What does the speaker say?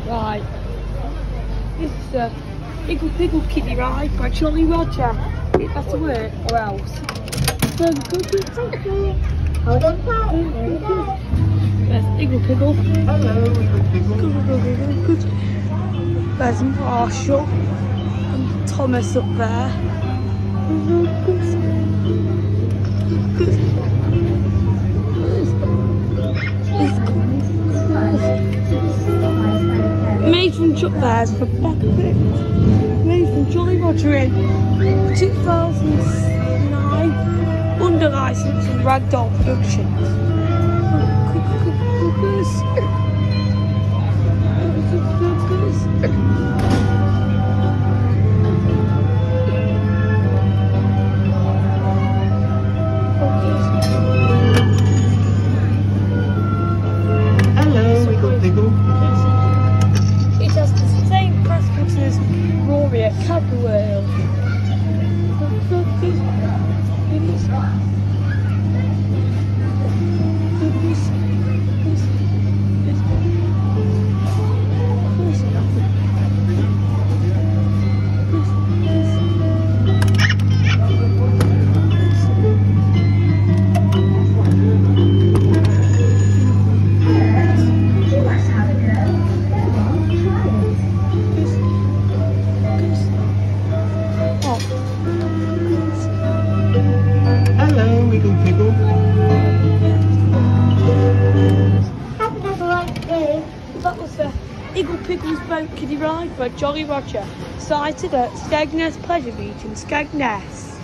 Right. This is the Iggle Piggle kiddie ride by Jolly Roger. It has to work or else. Hold on tight. There's Iggle Piggle. Hello, Iggle Piggle. There's Marshall and Thomas up there. Made from Chuck Bears for Becca. Made from Jolly Roger in 2009 under license and Ragdoll Productions. Hello, Iggle Piggle. It has the same principles as Rory at Camberwell. Hello, Iggle Piggle. That was the Iggle Piggle's Boat Kiddie Ride by Jolly Roger, sighted at Skegness Pleasure Beach in Skegness.